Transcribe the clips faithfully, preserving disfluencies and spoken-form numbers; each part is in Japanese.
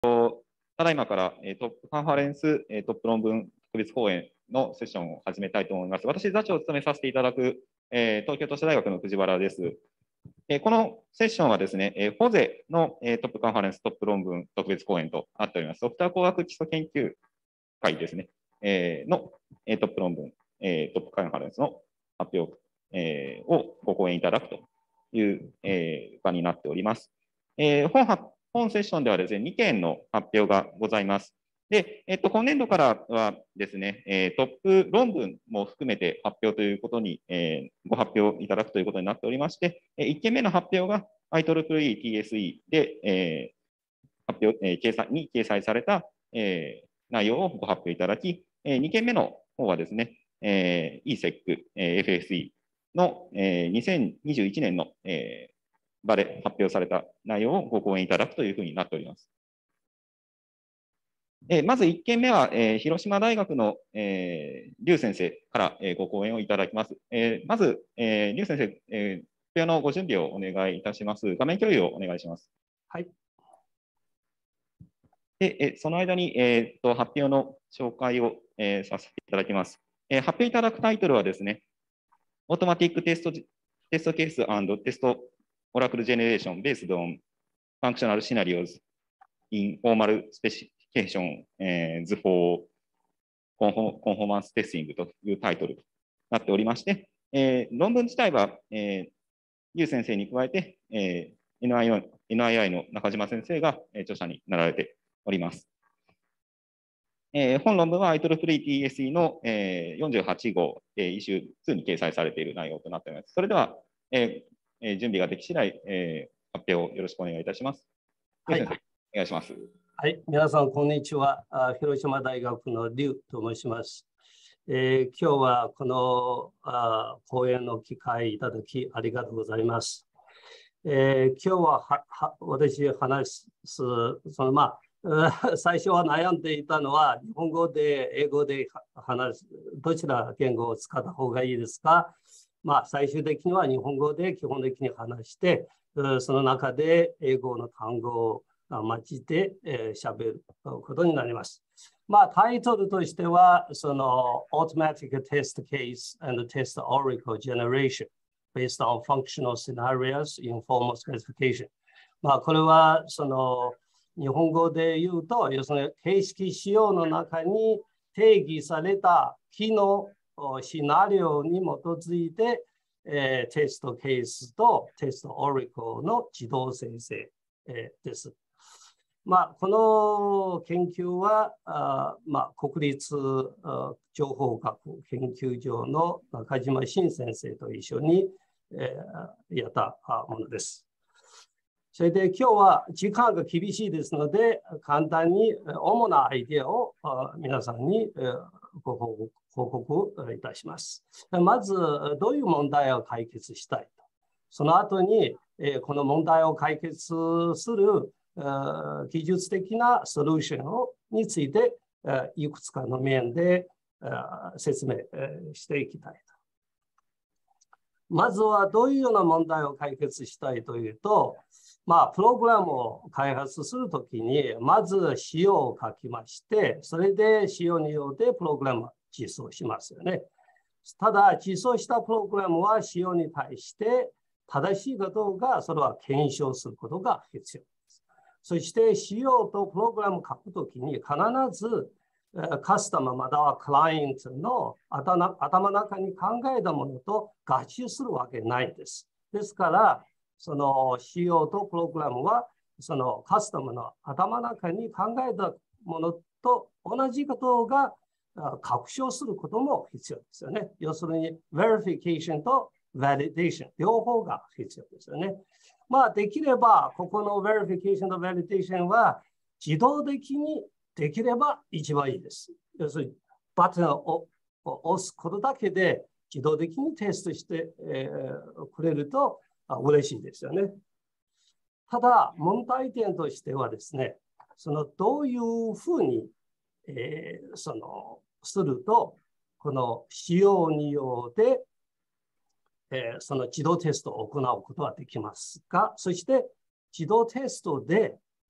ただいまから、えー、トップカンファレンス、えー、トップ論文特別講演のセッションを始めたいと思います。私、座長を務めさせていただく、えー、東京都市大学の藤原です。えー、このセッションはですね、えー、フォゼの、えー、トップカンファレンストップ論文特別講演となっております。ソフトウェア工学基礎研究会ですね、えー、の、えー、トップ論文、えー、トップカンファレンスの発表、えー、をご講演いただくという、えー、場になっております。えー、本発本セッションではですね、にけんの発表がございます。で、えっと、今年度からはですね、えー、トップ論文も含めて発表ということに、えー、ご発表いただくということになっておりまして、いっけんめの発表が アイトリプルイーティーエスイー で、えー、発表、えー、掲載に掲載された、えー、内容をご発表いただき、えー、にけんめの方はですね、えー、イーセック、えー、エフエスイー の、えー、にせんにじゅういちねんの、えー場で発表された内容をご講演いただくというふうになっております。えー、まずいっけんめは、えー、広島大学の、えー、劉先生から、えー、ご講演をいただきます。えー、まず、えー、劉先生、えー、発表のご準備をお願いいたします。画面共有をお願いします。 はい。 で、えー、その間に、えー、と発表の紹介を、えー、させていただきます。えー、発表いただくタイトルはですね、Automatic Test, Test Case and Test Oracle Generation Based on Functional Scenarios in Formal Specification、えー、図法コンフォコンフォーマンステスティングというタイトルとなっておりまして、えー、論文自体は、えー、劉先生に加えて、えー、エヌアイアイ の中島先生が、えー、著者になられております。えー、本論文は アイトリプルイーティーエスイー の、えー、よんじゅうはちごう、えー、イシューに掲載されている内容となっております。それでは、えー、準備ができ次第、えー、発表をよろしくお願いいたします。はい、お願いします。 はい、皆さん、こんにちは。広島大学の劉と申します。えー、今日はこのあ講演の機会いただきありがとうございます。えー、今日ははは私話す、そのまあ、最初は悩んでいたのは、日本語で英語で話す、どちら言語を使った方がいいですか。まあ、最終的には日本語で基本的に話して、その中で英語の単語を混じって喋ることになります。まあ、タイトルとしては、その Automatic Test Case and Test Oracle Generation based on Functional Scenarios in Formal Specification。まあ、これは、その、日本語で言うと、要するに形式仕様の中に定義された機能、シナリオに基づいて、えー、テストケースとテストオラクルの自動生成、えー、です。まあ、この研究は、あまあ、国立情報学研究所の中島真先生と一緒に、えー、やったものです。それで今日は時間が厳しいですので、簡単に主なアイデアを皆さんにご報告いたします。まず、どういう問題を解決したいと。その後に、この問題を解決する技術的なソリューションをについて、いくつかの面で説明していきたいと。まずはどういうような問題を解決したいというと、まあ、プログラムを開発するときに、まず仕様を書きまして、それで仕様によってプログラムを実装しますよね。ただ、実装したプログラムは仕様に対して正しいかどうか、それは検証することが必要です。そして、仕様とプログラムを書くときに、必ずカスタマーまたはクライアントの頭の中に考えたものと合致するわけないです。ですから、その仕様とプログラムは、そのカスタマーの頭の中に考えたものと同じことが確証することも必要ですよね。要するに、verification と validation 両方が必要ですよね。まあ、できれば、ここの verification と validation は自動的にできれば一番いいです。要するに、バトンを押すことだけで自動的にテストして、えー、くれると嬉しいですよね。ただ、問題点としてはですね、そのどういうふうに、えー、そのすると、この仕様によって、えー、その自動テストを行うことはできますか。そして、自動テストで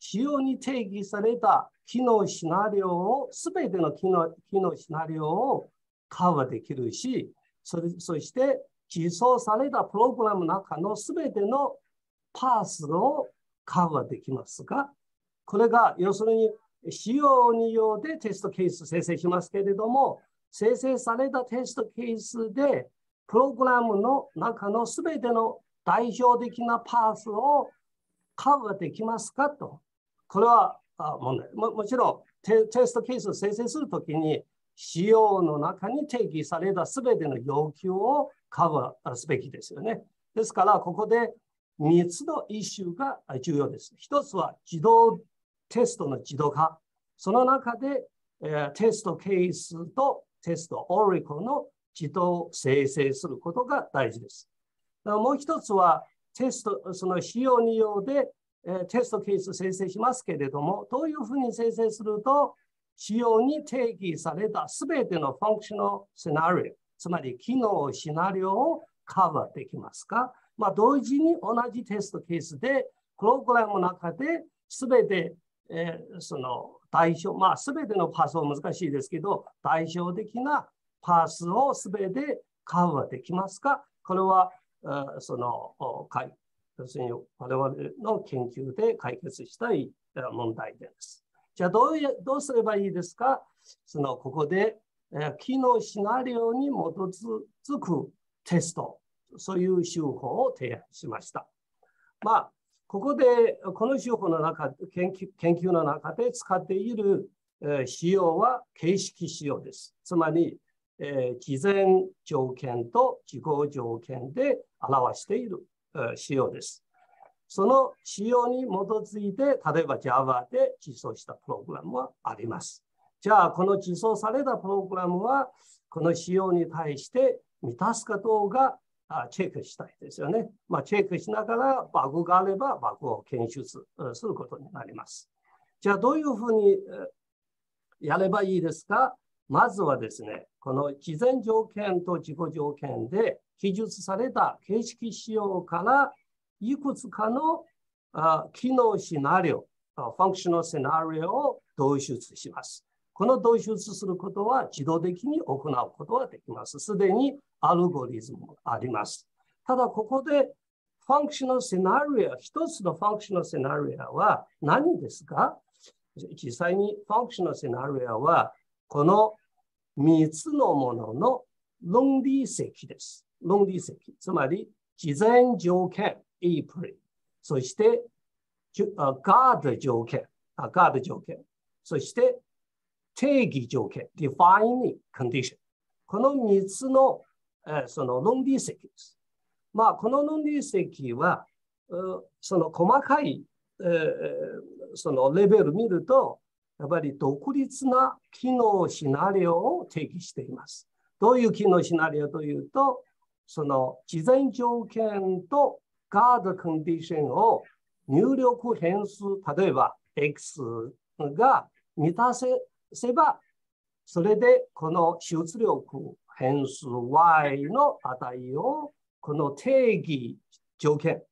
仕様に定義された機能シナリオを、すべての機能、機能シナリオをカバーできるし、それそして実装されたプログラムの中のすべてのパースをカバーできますが、これが要するに仕様によってテストケース生成しますけれども、生成されたテストケースでプログラムの中のすべての代表的なパースをカバーできますかと。これは問題。も, もちろんテ、テストケースを生成するときに、仕様の中に定義されたすべての要求をカバーすべきですよね。ですから、ここでみっつのイシューが重要です。ひとつは自動テストの自動化。その中で、えー、テストケースとテストオリコの自動生成することが大事です。もう一つは、テスト、その仕様によって、えー、テストケース生成しますけれども、どういうふうに生成すると、仕様に定義されたすべてのファンクショナルシナリオ、つまり機能シナリオをカバーできますか？まあ、同時に同じテストケースで、プログラムの中ですべて、えー、その代表、まあ、すべてのパスは難しいですけど、代表的なパスをすべてカバーできますか？これは、その、要するに我々の研究で解決したい問題です。じゃあどうや、どうすればいいですか？その、ここで、えー、機能シナリオに基づくテスト、そういう手法を提案しました。まあ、ここで、この手法の中、研究、研究の中で使っている、えー、仕様は形式仕様です。つまり、えー、事前条件と事後条件で表している、えー、仕様です。その仕様に基づいて、例えば Java で実装したプログラムはあります。じゃあ、この実装されたプログラムは、この仕様に対して満たすかどうかチェックしたいですよね。まあ、チェックしながらバグがあればバグを検出することになります。じゃあ、どういうふうにやればいいですか？まずはですね、この事前条件と事後条件で記述された形式仕様からいくつかのあ機能シナリオ、ファンクショナルシナリオを導出します。この導出することは自動的に行うことができます。すでにアルゴリズムがあります。ただ、ここでファンクショナルシナリオ、一つのファンクショナルシナリオは何ですか？実際にファンクショナルシナリオはこのみっつのものの論理積です。論理積。つまり、事前条件、A プレイ。そして、ガード条件、ガード条件。そして、定義条件、defining condition。このみっつの、えー、その論理積です。まあ、この論理積は、その細かい、えー、そのレベルを見ると、やっぱり独立な機能シナリオを定義しています。どういう機能シナリオというと、その事前条件とガードコンディションを入力変数、例えば X が満たせば、それでこの出力変数 Y の値をこの定義条件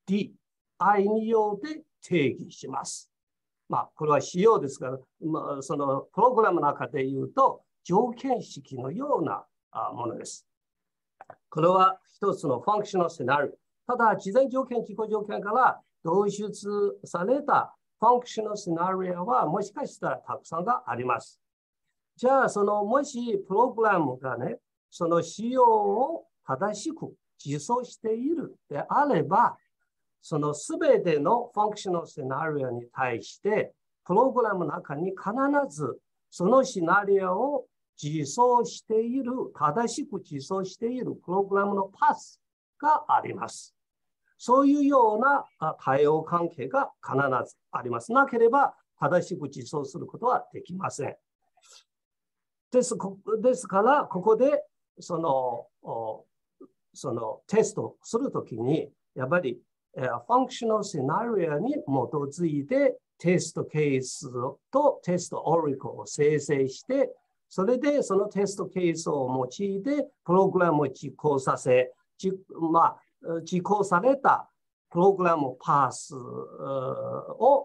D、I によって定義します。まあ、これは仕様ですから、まあ、そのプログラムの中で言うと、条件式のようなものです。これは一つのファンクショナルシナリオ。ただ、事前条件、自己条件から導出されたファンクショナルシナリオはもしかしたらたくさんがあります。じゃあ、そのもしプログラムがね、その仕様を正しく実装しているであれば、そのすべてのファンクショナルシナリオに対して、プログラムの中に必ずそのシナリオを実装している、正しく実装しているプログラムのパスがあります。そういうような対応関係が必ずあります。なければ、正しく実装することはできません。です、ですから、ここでその、そのテストするときに、やっぱりファンクショナルシナリオに基づいてテストケースとテストオリコを生成して、それでそのテストケースを用いてプログラムを実行させ、まあ、実行されたプログラムパスを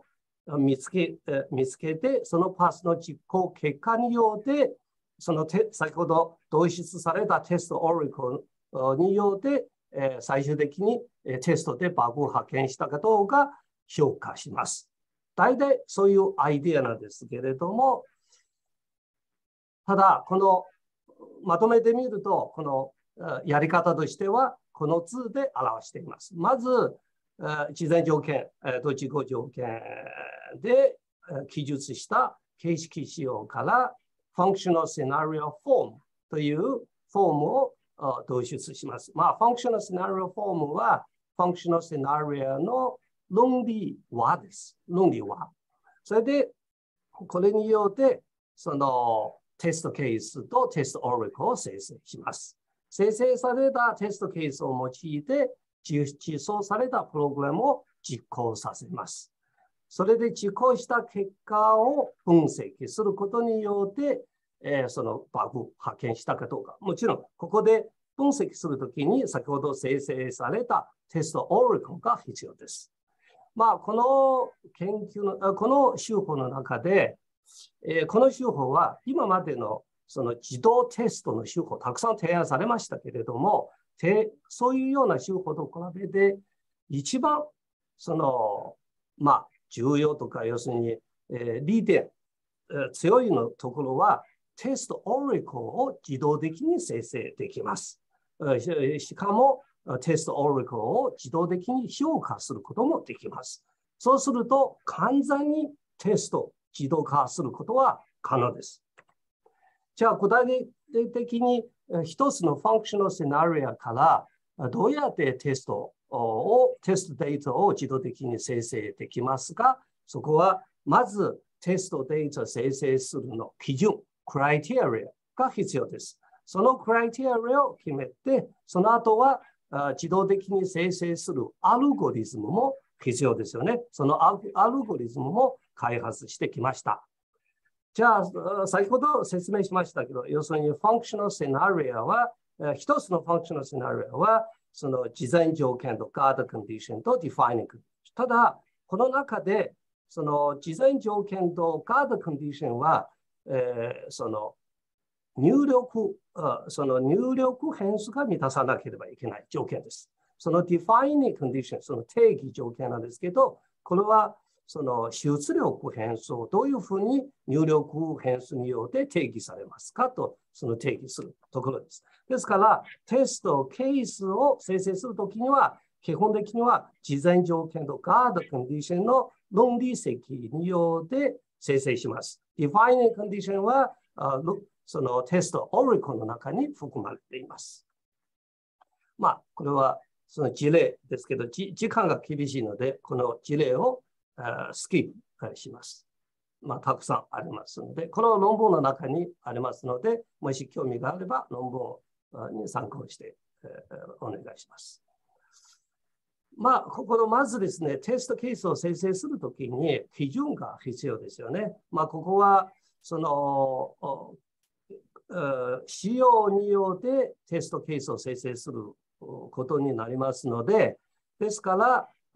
見つけ、見つけて、そのパスの実行結果によって、そのて先ほど導出されたテストオラクルによって、えー、最終的にテストでバグを発見したかどうか評価します。大体そういうアイデアなんですけれども、ただ、このまとめてみると、このやり方としては、この図で表しています。まず、事前条件と事後条件で記述した形式仕様から、Functional Scenario Form というフォームを導出します。まあ、Functional Scenario Form は、Functional Scenario の論理和です。論理和。それで、これによって、そのテストケースとテストオラクルを生成します。生成されたテストケースを用いて、実装されたプログラムを実行させます。それで実行した結果を分析することによって、えー、そのバグを発見したかどうか。もちろん、ここで分析するときに先ほど生成されたテストオラクルが必要です。まあ、この研究の、この手法の中で、えー、この手法は今までのその自動テストの手法、たくさん提案されましたけれども、そういうような手法と比べて、一番その、まあ、重要とか、要するに、えー、利点、えー、強いのところは、テストオラクルを自動的に生成できます。しかも、テストオラクルを自動的に評価することもできます。そうすると、完全にテスト自動化することは可能です。じゃあ、具体的に一つのファンクショナルシナリオからどうやってテストを、テストデータを自動的に生成できますか？そこは、まずテストデータを生成するの基準、クライテリアが必要です。そのクライテリアを決めて、その後は自動的に生成するアルゴリズムも必要ですよね。そのアルゴリズムも開発してきました。じゃあ、先ほど説明しましたけど、要するにファンクショナルシナリオは、一つのファンクショナルシナリオは、その事前条件とガードコンディションとディファイニング。ただ、この中で、その事前条件とガードコンディションは、えー、その入力、その入力変数が満たさなければいけない条件です。その defining condition、その定義条件なんですけど、これはその出力変数をどういうふうに入力変数によって定義されますかと、その定義するところです。ですから、テストケースを生成するときには、基本的には事前条件とガードコンディションの論理積によって生成します。defining condition は、そのテストオラクルの中に含まれています。まあ、これはその事例ですけど、時間が厳しいので、この事例をスキップします。まあ、たくさんありますので、この論文の中にありますので、もし興味があれば論文に参考してお願いします。まあ、ここのまずですね、テストケースを生成するときに基準が必要ですよね。まあ、ここは、その、仕様によってテストケースを生成することになりますので、ですから、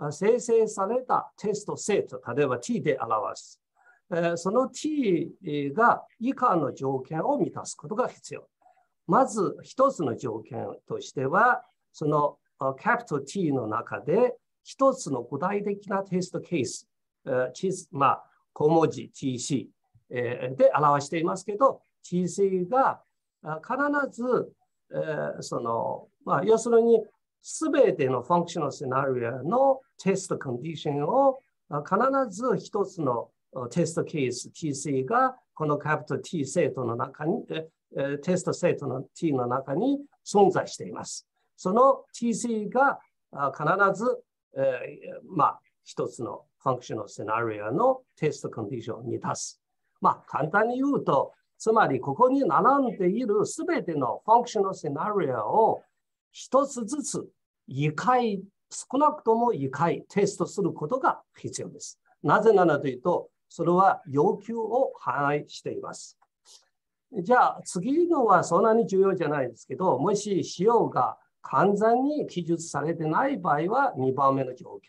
生成されたテストセット、例えば T で表す。その T が以下の条件を満たすことが必要。まず一つの条件としては、そのキャピタル T の中で一つの具体的なテストケース、まあ、小文字 ティーシー で表していますけど、ティーシー が必ず、その、まあ、要するに、すべてのファンクショナルシナリオのテストコンディションを必ず一つのテストケース ティーシー がこのキャピタル T セットの中に、テストセットの T の中に存在しています。その ティーシー が必ず、まあ、一つのファンクショナルシナリオのテストコンディションを満たす。まあ、簡単に言うと、つまりここに並んでいるすべてのファンクショナルシナリオを一つずついっかい、少なくともいっかいテストすることが必要です。なぜならというと、それは要求を反映しています。じゃあ、次のはそんなに重要じゃないですけど、もし仕様が完全に記述されてない場合はにばんめの条件。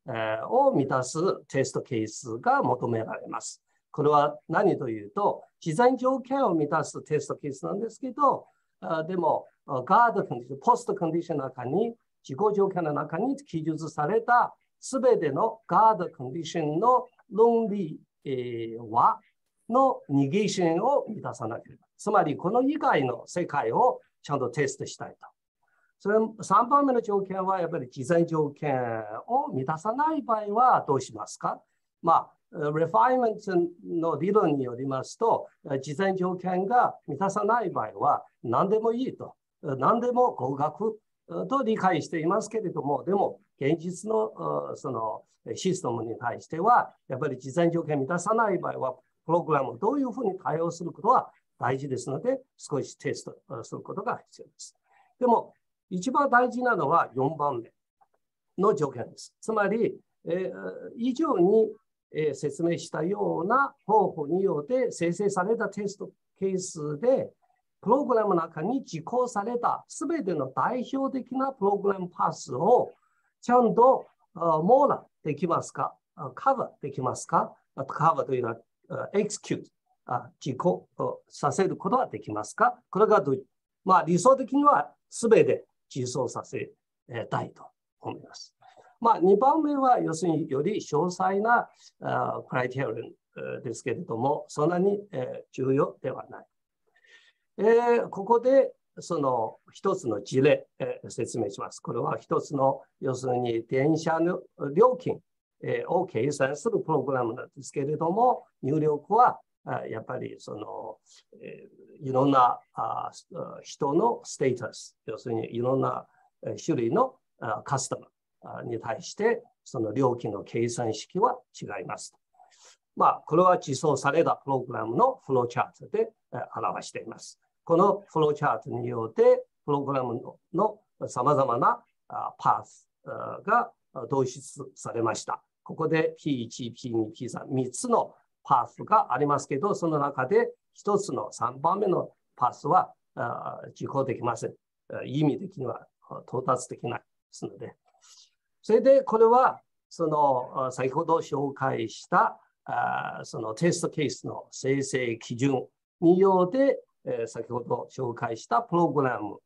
を満たすテストケースが求められます。これは何というと、事前条件を満たすテストケースなんですけど、でも、ガードコンディション、ポストコンディションの中に、事項条件の中に記述されたすべてのガードコンディションの論理はのニゲーションを満たさなければ。つまり、この以外の世界をちゃんとテストしたいと。それさんばんめの条件は、やっぱり事前条件を満たさない場合はどうしますか？まあ、レファイメントの理論によりますと、事前条件が満たさない場合は何でもいいと、何でも合格と理解していますけれども、でも現実のそのシステムに対しては、やっぱり事前条件を満たさない場合は、プログラムをどういうふうに対応することは大事ですので、少しテストすることが必要です。でも、一番大事なのはよんばんめの条件です。つまり、えー、以上に、えー、説明したような方法によって生成されたテストケースで、プログラムの中に実行されたすべての代表的なプログラムパスをちゃんと網羅できますか？カバーできますか？カバーというのはエクスキュート、実行させることはできますか？これがどういう、まあ、理想的にはすべて実装させたいと思います。まあ、にばんめは要するにより詳細なクライテリアンですけれども、そんなに重要ではない。えー、ここでその一つの事例、えー、説明します。これは一つの要するに電車の料金、えー、を計算するプログラムなんですけれども、入力はやっぱりその、えー、いろんなあ人のステータス、要するにいろんな種類のあカスタマーに対してその料金の計算式は違います。まあ、これは実装されたプログラムのフローチャートで表しています。このフローチャートによって、プログラムのさまざまなパスが導出されました。ここで ピーワン、ピーツー、ピースリー、みっつのパスがありますけど、その中でひとつのさんばんめのパスは実行できません。意味的には到達できないですので。それで、これは、その先ほど紹介したそのテストケースの生成基準によって、先ほど紹介したプログラム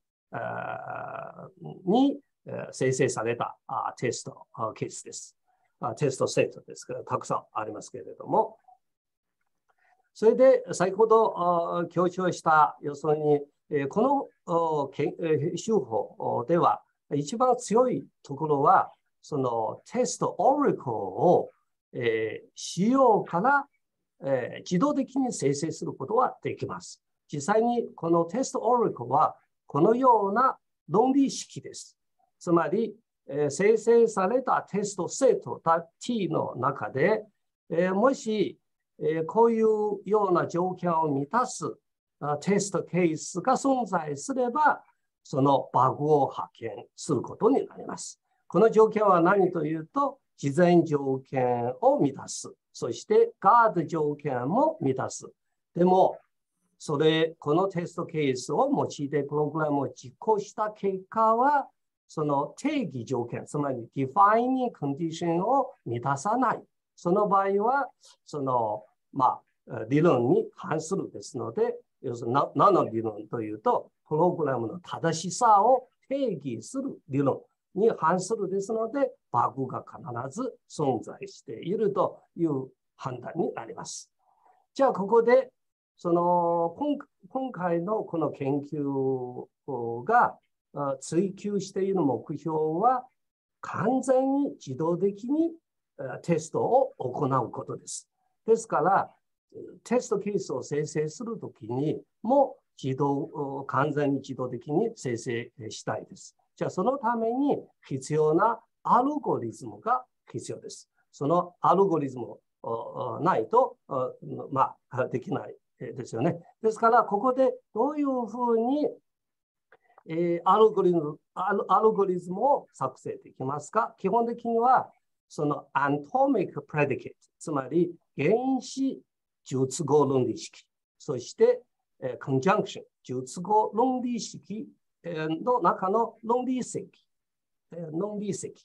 に生成されたテストケースです。テストセットですから、たくさんありますけれども、それで先ほど強調した、要するに、この手法では、一番強いところは、そのテストオラクルを仕様から自動的に生成することはできます。実際にこのテストオラクルはこのような論理式です。つまり、生成されたテストセット T の中で、もしこういうような条件を満たすテストケースが存在すれば、そのバグを発見することになります。この条件は何というと、事前条件を満たす。そしてガード条件も満たす。でも、それ、このテストケースを用いてプログラムを実行した結果は、その定義条件、つまり defining condition を満たさない。その場合は、その、まあ、理論に反するですので、要するに何の理論というと、プログラムの正しさを定義する理論に反するですので、バグが必ず存在しているという判断になります。じゃあ、ここで、その今回のこの研究が追求している目標は、完全に自動的にテストを行うことです。ですから、テストケースを生成するときにも自動、完全に自動的に生成したいです。じゃあ、そのために必要なアルゴリズムが必要です。そのアルゴリズムないと、まあ、できないですよね。ですから、ここでどういうふうに、えー、アルゴリズム、アル、アルゴリズムを作成できますか？基本的には、そのアントミックプレディケート、つまり原子述語論理式、そして、えー、コンジャンクション、述語論理式の中の論理積、論理積、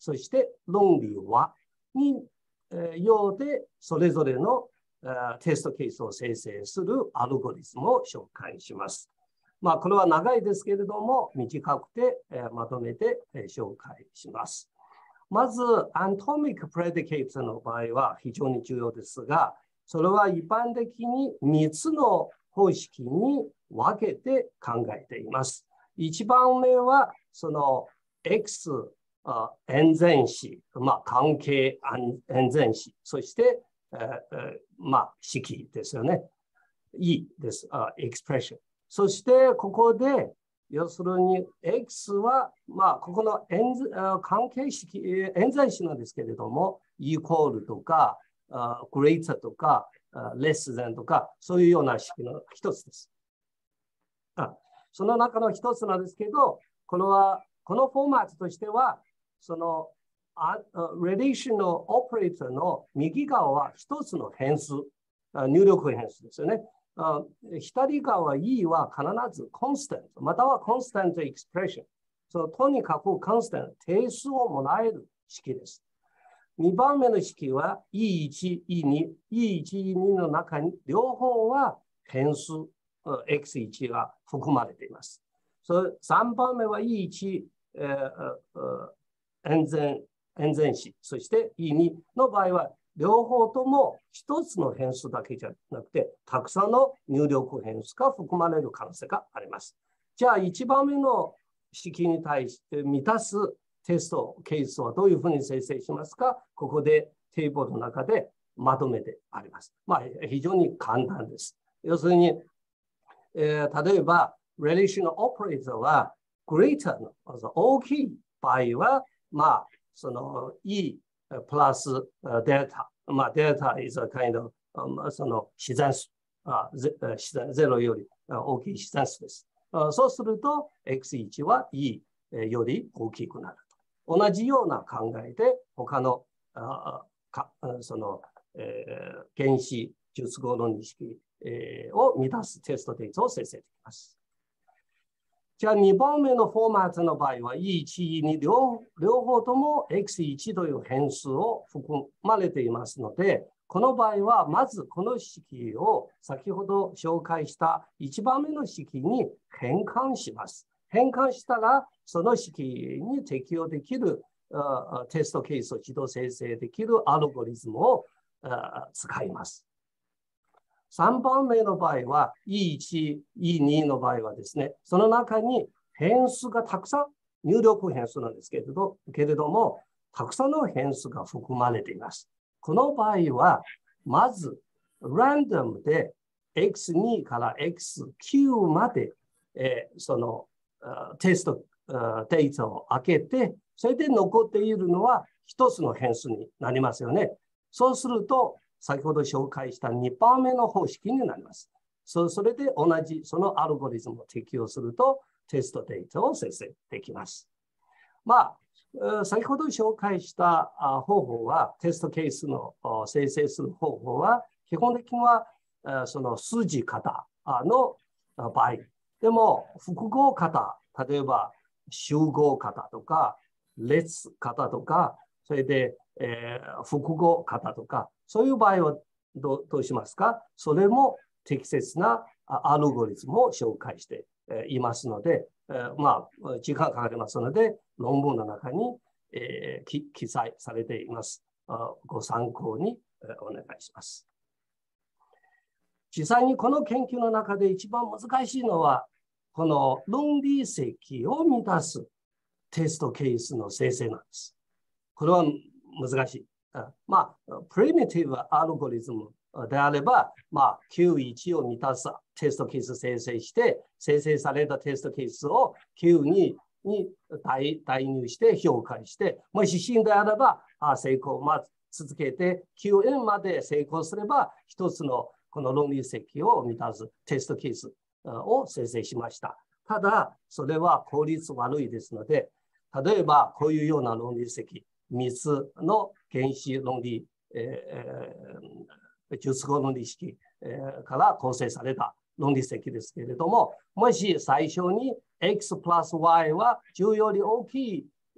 そして論理はに、えー、ようでそれぞれの、えー、テストケースを生成するアルゴリズムを紹介します。まあ、これは長いですけれども、短くて、えー、まとめて、えー、紹介します。まず、アントミック・プレディケートの場合は非常に重要ですが、それは一般的にみっつの方式に分けて考えています。一番目は、その X 円全子、まあ、関係円全子、そして、えーまあ、式ですよね。E です、エクスプレッション。そして、ここで、要するに X は、まあ、ここの円関係式、円全子なんですけれども、イコールとか、グレーターとか、レッス than とか、そういうような式の一つです。あその中の一つなんですけど、これは、このフォーマットとしては、その、relational operator の右側は一つの変数、入力変数ですよね。左側 E は必ず constant、または constant expression。そのとにかく constant、定数をもらえる式です。にばんめの式は イーワン、イーツー、イーワン、イーワンの中に両方は変数 エックスワン が含まれています。そさんばんめは イーワン、円全、円全子、そして イーツー の場合は両方とも一つの変数だけじゃなくて、たくさんの入力変数が含まれる可能性があります。じゃあ、いちばんめの式に対して満たすテストケースはどういうふうに生成しますか？ここでテーブルの中でまとめてあります。まあ、非常に簡単です。要するに、えー、例えば、relational operator は greater の大きい場合は、まあ、その E プラスデータ。まあ、データ is a kind of、um, その自然数。ゼロより大きい自然数です。そうすると、エックスワン は E より大きくなると。同じような考えで、他のあかその、えー、原子術語論理式、えー、を満たすテストデータを生成できます。じゃあにばんめのフォーマットの場合は イーワン、イーツー 両, 両方とも エックスワン という変数を含まれていますので、この場合はまずこの式を先ほど紹介したいちばんめの式に変換します。変換したらその式に適用できるテストケースを自動生成できるアルゴリズムを使います。さんばんめの場合は イーワン、イーツー の場合はですね、その中に変数がたくさん入力変数なんですけれど、けれども、たくさんの変数が含まれています。この場合は、まず、ランダムで エックスツー から エックスきゅう まで、えー、そのテストデータを開けて、それで残っているのは一つの変数になりますよね。そうすると、先ほど紹介したにばんめの方式になります。それで同じそのアルゴリズムを適用するとテストデータを生成できます。まあ、先ほど紹介した方法は、テストケースの生成する方法は、基本的にはその数字型の場合。でも、複合型、例えば集合型とか、列型とか、それで、えー、複合型とか、そういう場合はどう、どうしますか？それも適切なアルゴリズムを紹介していますので、えー、まあ、時間かかりますので、論文の中に、えー、記載されています。ご参考にお願いします。実際にこの研究の中で一番難しいのは、この論理積を満たすテストケースの生成なんです。これは難しい。まあ、プリミティブアルゴリズムであれば、まあ、きゅういちを満たすテストケース生成して、生成されたテストケースをきゅうにに代入して評価して、もし真であれば、あ成功、まあ、続けて きゅうエヌ まで成功すれば、一つのこの論理積を満たすテストケースを生成しました。ただ、それは効率悪いですので、例えばこういうような論理積、みっつの原子論理、えー、術語論理式、えー、から構成された論理積ですけれども、もし最初に x プラス y はじゅうより大きい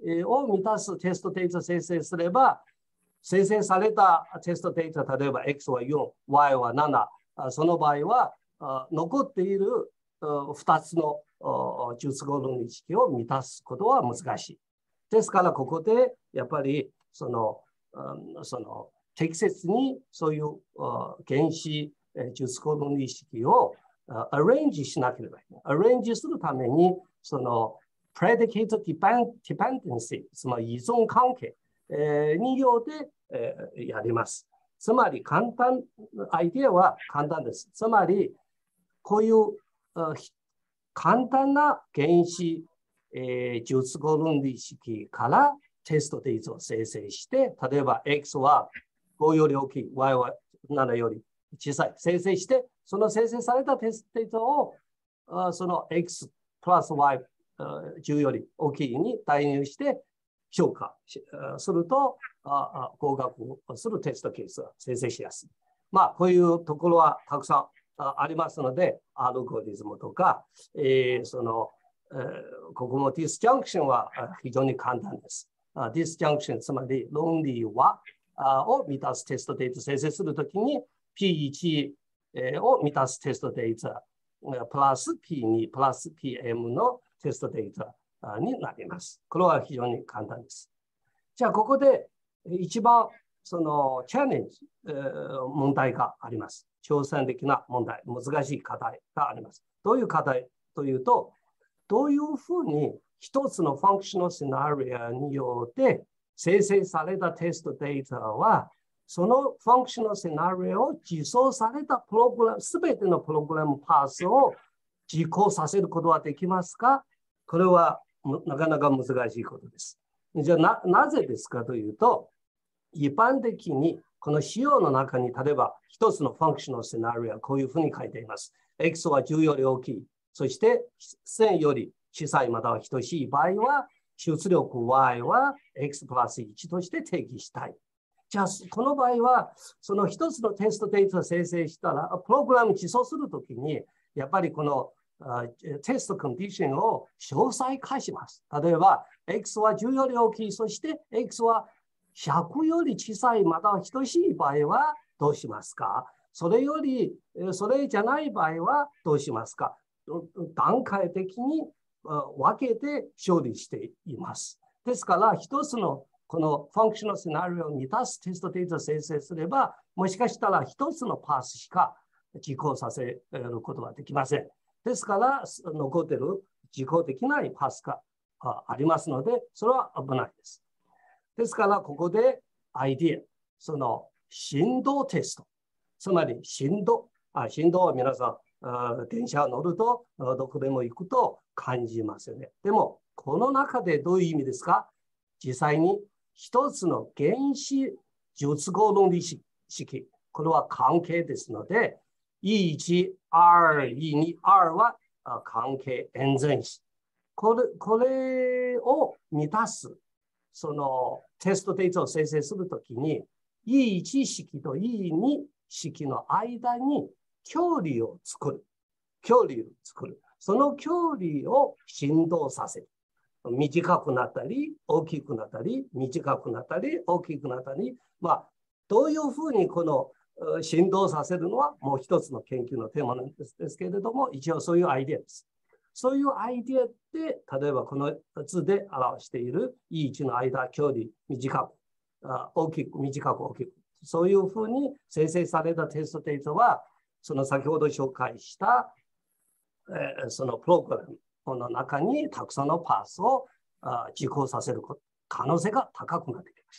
を満たすテストデータを生成すれば、生成されたテストデータ、例えば X はよん、Y はなな、その場合は残っているふたつの術後論理式を満たすことは難しい。ですから、ここでやっぱりその、その適切にそういう原子術後論理式をアレンジしなければいけない。アレンジするために、その predicate dependency、つまり依存関係によってやります。つまり簡単、アイデアは簡単です。つまり、こういう簡単な原子術後論理式からテストデータを生成して、例えば X はごより大きい、Y はななより小さい。生成して、その生成されたテストデータをその X プラス Y じゅうより大きいに代入して評価すると合格するテストケースが生成しやすい。まあ、こういうところはたくさんありますので、アルゴリズムとか、えー、その、えー、ここもディスジャンクションは非常に簡単です。ディスジャンクション、つまり論理はを満たすテストデータを生成するときに ピーワン を満たすテストデータプラス ピーツー プラス ピーエム のテストデータになります。これは非常に簡単です。じゃあ、ここで一番そのチャレンジ、問題があります。挑戦的な問題、難しい課題があります。どういう課題というと、どういうふうに一つのファンクショナルシナリオによって生成されたテストデータは、そのファンクショナルシナリオを実装されたプログラム、すべてのプログラムパースを実行させることはできますか？これはなかなか難しいことです。じゃあ な, なぜですかというと、一般的にこの仕様の中に、例えば一つのファンクショナルシナリオはこういうふうに書いています。X はじゅうより大きい。そしてせんより小さいまたは等しい場合は、出力 Y は X プラスいちとして定義したい。じゃあ、この場合は、その一つのテストデータを生成したら、プログラム実装するときに、やっぱりこのテストコンディションを詳細化します。例えば、X はじゅうより大きい、そして X はひゃくより小さい、または等しい場合はどうしますか？それより、それじゃない場合はどうしますか？段階的に分けて処理しています。ですから、一つのこのファンクショナルシナリオを満たすテストデータを生成すれば、もしかしたら一つのパースしか実行させることはできません。ですから、残っている実行できないパスがありますので、それは危ないです。ですから、ここでアイディア、その振動テスト、つまり振動、あ振動は皆さん、電車乗ると、どこでも行くと感じますよね。でも、この中でどういう意味ですか？実際に一つの原子術後論理式、これは関係ですので、イーワン、アールツー、アール は関係円全子。これ、これを満たす、そのテストデータを生成するときに、イーワン 式と イーワン 式の間に距離を作る。距離を作る。その距離を振動させる。短くなったり、大きくなったり、短くなったり、大きくなったり、まあ、どういうふうにこの振動させるのはもう一つの研究のテーマなんですですけれども、一応そういうアイデアです。そういうアイデアで、例えばこの図で表しているイーワンの間、距離、短く、大きく、短く、大きく。そういうふうに生成されたテストデータは、その先ほど紹介した、えー、そのプログラムの中にたくさんのパースを実行させる可能性が高くなってきました。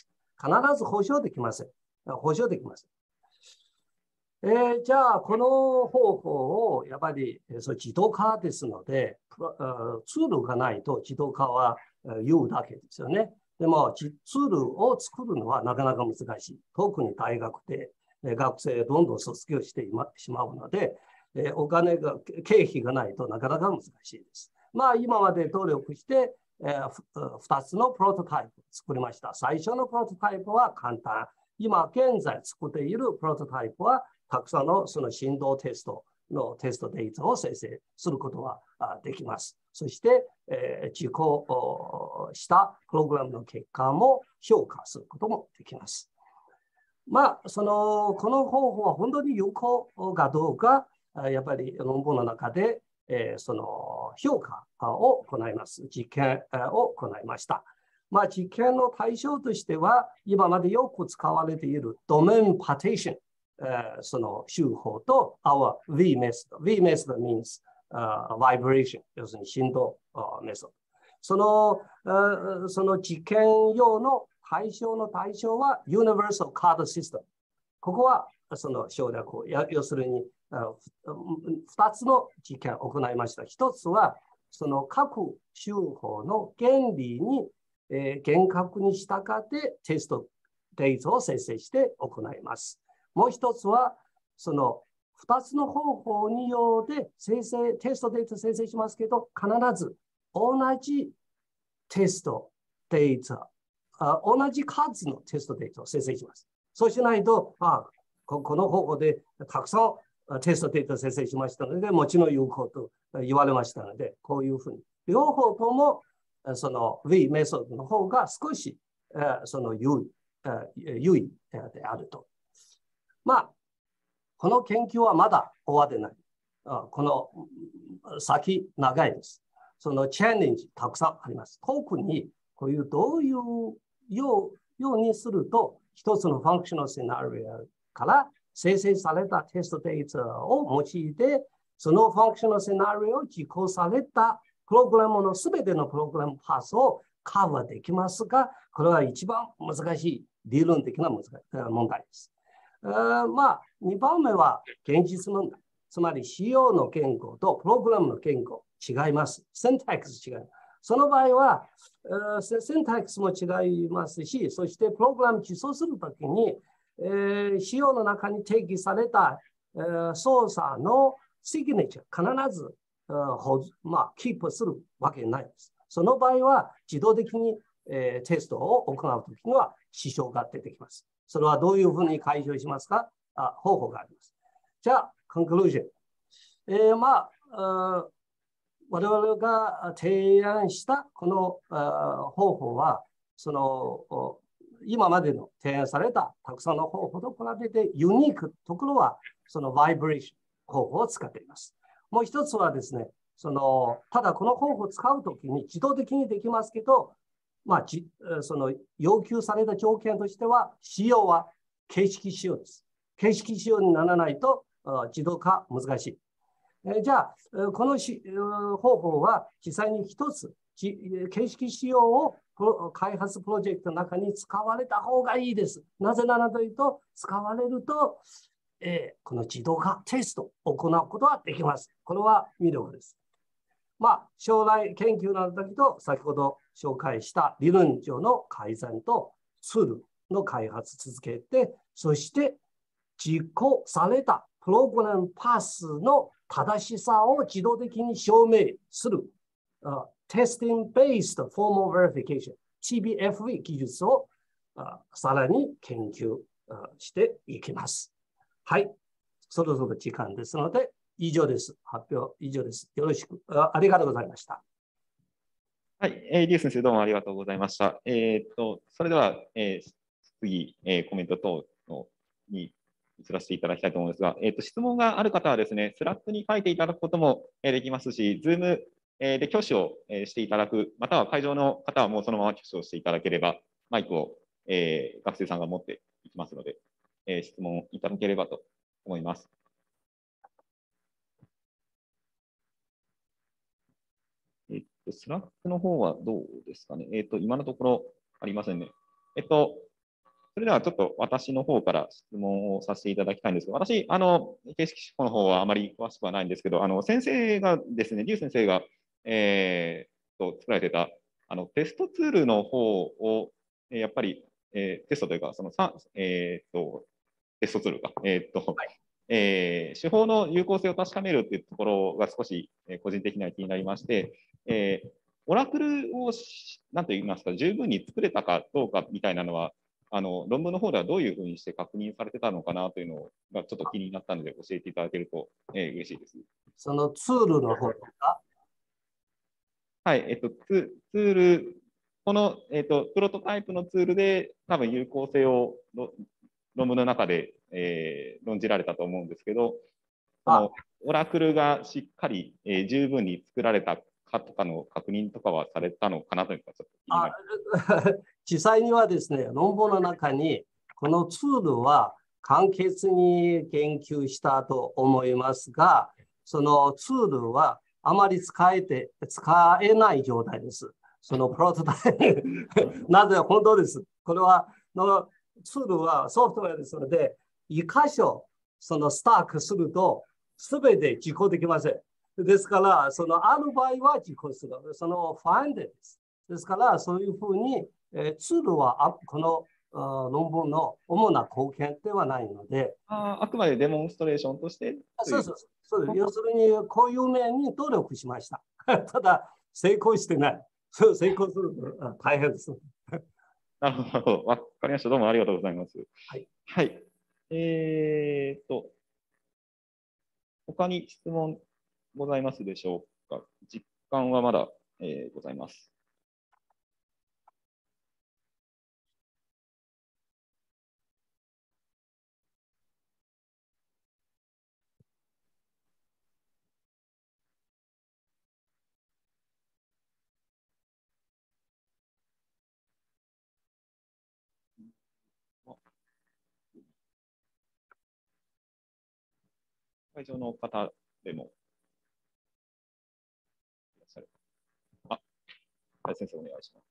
必ず保証できません。保証できません。えー、じゃあ、この方法をやっぱりそう自動化ですので、ツールがないと自動化は言うだけですよね。でも、ツールを作るのはなかなか難しい。特に大学で学生どんどん卒業してしまうので、お金が、経費がないとなかなか難しいです。まあ、今まで努力して、えー、ふたつのプロトタイプを作りました。最初のプロトタイプは簡単。今現在作っているプロトタイプはたくさんのその振動テストのテストデータを生成することはできます。そして、えー、実行したプログラムの結果も評価することもできます。まあ、その、この方法は本当に有効かどうか、やっぱり論文の中で、えー、その評価を行います。実験を行いました。まあ、実験の対象としては、今までよく使われているドメインパテーション、えー、その手法と our V method。V method means、uh, vibration、要するに振動、uh, メソッド。その、uh, その実験用の対象の対象は Universal Card System。ここはその省略を、要するにふたつの実験を行いました。ひとつはその各手法の原理に、えー、厳格に従ってテストデータを生成して行います。もう一つはそのふたつの方法によって生成テストデータ生成しますけど、必ず同じテストデータあ同じ数のテストデータを生成します。そうしないと、あここの方法でたくさんテストデータを生成しましたので、もちろん有効と言われましたので、こういうふうに。両方とも、その V メソッドの方が少しその優位、優位であると。まあ、この研究はまだ終わってない。この先長いです。そのチャレンジたくさんあります。特にこういうどういうようようにすると、一つのファンクショナルセナリオから生成されたテストデータを用いて、そのファンクショナルセナリオを実行されたプログラムのすべてのプログラムパスをカバーできますが、これは一番難しい理論的な問題です。あまあ、にばんめは現実問題。つまり、仕様の言語とプログラムの言語違います。センタックス違います。その場合は、センタックスも違いますし、そしてプログラム実装するときに、えー、仕様の中に定義された、えー、操作のシグネチャー、必ず、まあ、キープするわけないです。その場合は、自動的に、えー、テストを行うときには支障が出てきます。それはどういうふうに解消しますか？あ方法があります。じゃあ、コンクルージョン。えー、まあ、我々が提案したこの方法は、その今までの提案されたたくさんの方法と比べてユニークなところは、そのバイブレーション方法を使っています。もう一つはですね、そのただこの方法を使うときに自動的にできますけど、まあ、じその要求された条件としては、仕様は形式仕様です。形式仕様にならないと自動化難しい。じゃあ、この方法は実際に一つ、形式仕様を開発プロジェクトの中に使われた方がいいです。なぜならというと、使われると、えー、この自動化テストを行うことができます。これは魅力です。まあ、将来研究なんだけど、先ほど紹介した理論上の改善とツールの開発続けて、そして実行されたプログラムパスの正しさを自動的に証明する、uh, Testing Based Formal Verification ティービーエフブイ 技術を、uh, さらに研究、uh, していきます。はい。そろそろ時間ですので、以上です。発表以上です。よろしく、あ, ありがとうございました。 はい、えー、リュウ先生、どうもありがとうございました。えー、っと、それでは、えー、次、えー、コメント等のに移らせていただきたいと思うんですが、えー、と質問がある方はですね、スラックに書いていただくこともできますし、Zoom で挙手をしていただく、または会場の方はもうそのまま挙手をしていただければ、マイクを、えー、学生さんが持っていきますので、えー、質問いただければと思います。えっと、スラックの方はどうですかね。えっと、今のところありませんね。えっと、それではちょっと私の方から質問をさせていただきたいんですが、私、あの、形式思考の方はあまり詳しくはないんですけど、あの、先生がですね、リュウ先生が、えー、と作られてた、あの、テストツールの方を、やっぱり、えー、テストというか、その、えー、と、テストツールか、えー、と、はいえー、手法の有効性を確かめるというところが少し、えー、個人的には気になりまして、えー、オラクルを、なんと言いますか、十分に作れたかどうかみたいなのは、 あの論文の方ではどういうふうにして確認されてたのかなというのがちょっと気になったので教えていただけると、えー、嬉しいです。 そのツールの方とか。 はい、えっと、ツツール、この、えっと、プロトタイプのツールで多分有効性を論文の中で、えー、論じられたと思うんですけど、このオラクルがしっかり、えー、十分に作られたかとかの確認とかはされたのかなというのがちょっと気になります。 実際にはですね、論文の中にこのツールは簡潔に研究したと思いますが、そのツールはあまり使えて、使えない状態です。そのプロトタイプ。なぜ本当です。これは、のツールはソフトウェアですので、一箇所そのスタックすると、すべて実行できません。ですから、そのある場合は実行する。そのファインデです。ですから、そういうふうに、えー、ツールはこの論文の主な貢献ではないので、 あ, あくまでデモンストレーションとして。 そうそうそう。要するに、こういう面に努力しました。ただ、成功してない。成功すると大変です。 なるほど。わかりました。どうもありがとうございます。 はい。 はい。えー、っと、他に質問ございますでしょうか。実感はまだ、えー、ございます。会場の方でもいらっしゃる。あ、はい、先生お願いします。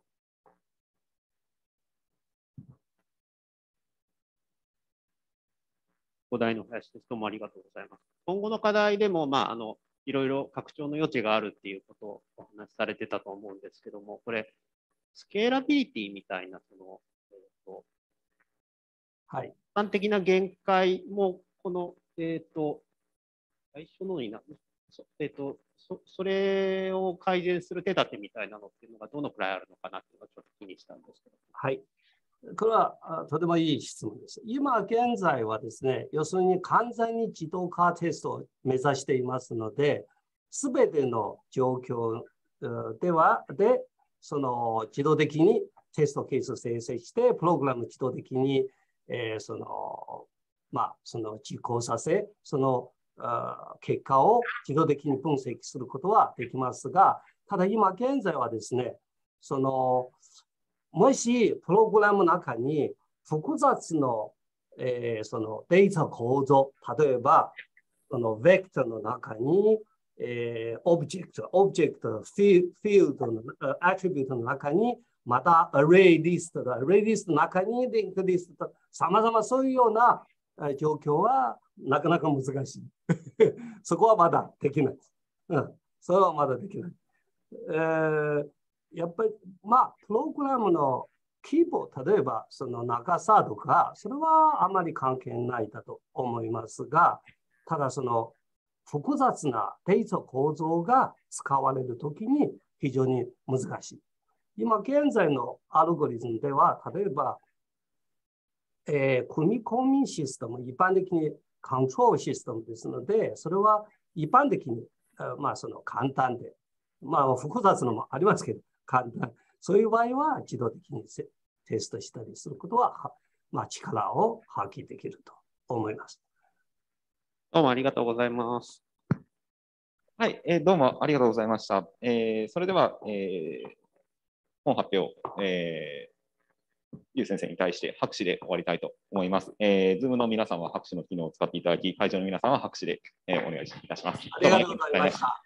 お題の林です。どうもありがとうございます。今後の課題でも、まあ、あのいろいろ拡張の余地があるっていうことをお話しされてたと思うんですけども、これ、スケーラビリティみたいな、その、えーとはい、 一般的な限界も、この、えっ、ー、と、最初のにな、えっ、ー、とそ、それを改善する手立てみたいなのっていうのがどのくらいあるのかなっていうのがちょっと気にしたんですけど。 はい。これはとてもいい質問です。今現在はですね、要するに完全に自動化テストを目指していますので、すべての状況では、で、その自動的にテストケースを生成して、プログラム自動的に、えー、その、まあ、その実行させ、その結果を自動的に分析することはできますが、ただ今現在はですね、その、もしプログラムの中に複雑の、えー、そのデータ構造、例えばそのベクターの中に、えー、オブジェクト、オブジェクト、フィールドの、アトリビュートの中に、またアレイリスト、アレイリストの中にリンクリスト、さまざまそういうような状況はなかなか難しい。そこはまだできない。うん、それはまだできない。えーやっぱり、まあ、プログラムの規模、例えばその長さとか、それはあまり関係ないだと思いますが、ただその複雑なデータ構造が使われるときに非常に難しい。今現在のアルゴリズムでは、例えば、えー、組み込みシステム、一般的にコントロールシステムですので、それは一般的に、まあ、その簡単で、まあ、複雑のもありますけど、簡単。そういう場合は自動的にテストしたりすることは、まあ、力を発揮できると思います。 どうもありがとうございます。 はい、えー、どうもありがとうございました。えー、それでは、えー、本発表、えー、ゆう先生に対して拍手で終わりたいと思います。えー、Zoom の皆さんは拍手の機能を使っていただき、会場の皆さんは拍手で、えー、お願いいたします。 ありがとうございました。